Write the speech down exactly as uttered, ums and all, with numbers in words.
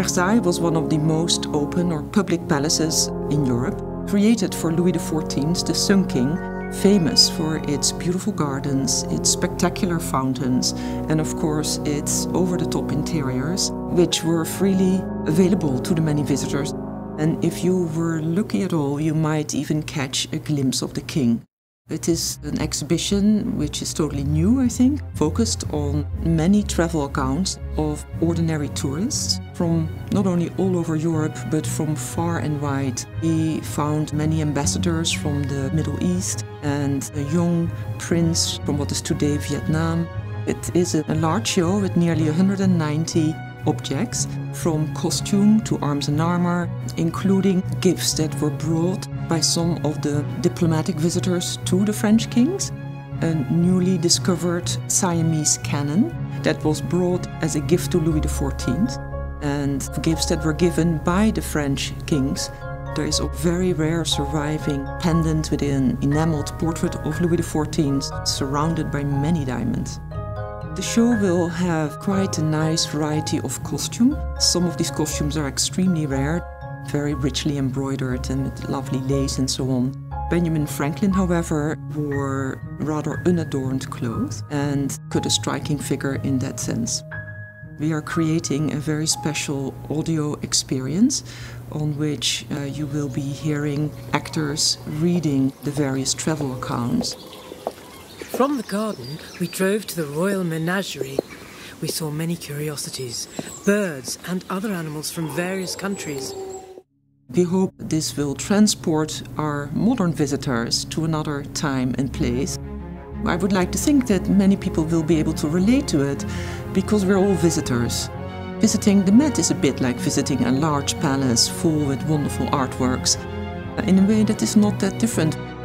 Versailles was one of the most open or public palaces in Europe, created for Louis the fourteenth, the Sun King, famous for its beautiful gardens, its spectacular fountains, and of course its over-the-top interiors, which were freely available to the many visitors. And if you were lucky at all, you might even catch a glimpse of the king. It is an exhibition which is totally new, I think, focused on many travel accounts of ordinary tourists from not only all over Europe, but from far and wide. We found many ambassadors from the Middle East and a young prince from what is today Vietnam. It is a large show with nearly one hundred ninety objects, from costume to arms and armor, including gifts that were brought by some of the diplomatic visitors to the French kings, a newly discovered Siamese cannon that was brought as a gift to Louis the fourteenth, and gifts that were given by the French kings. There is a very rare surviving pendant with an enameled portrait of Louis the fourteenth surrounded by many diamonds. The show will have quite a nice variety of costume. Some of these costumes are extremely rare, very richly embroidered and with lovely lace and so on. Benjamin Franklin, however, wore rather unadorned clothes and cut a striking figure in that sense. We are creating a very special audio experience on which uh, you will be hearing actors reading the various travel accounts. From the garden, we drove to the Royal Menagerie. We saw many curiosities, birds and other animals from various countries. We hope this will transport our modern visitors to another time and place. I would like to think that many people will be able to relate to it, because we're all visitors. Visiting the Met is a bit like visiting a large palace full with wonderful artworks, in a way that is not that different.